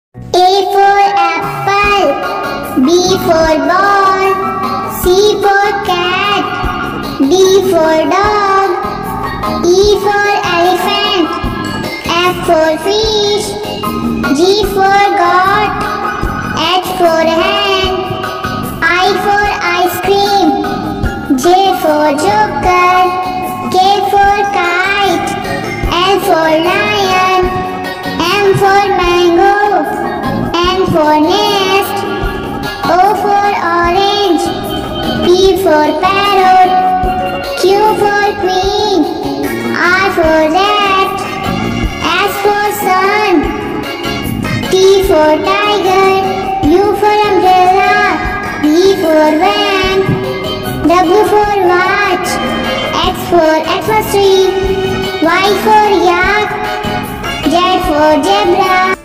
A for apple, B for ball, C for cat, D for dog, E for elephant, F for fish, G for goat, H for hen, I for ice cream, J for joker, K for kite, L for lion, M for mango, N for nest, O for orange, P for parrot, Q for queen, R for rat, S for sun, T for tiger, U for umbrella, V for van, W for watch, X for Xmas tree, Y for yak, Z for zebra.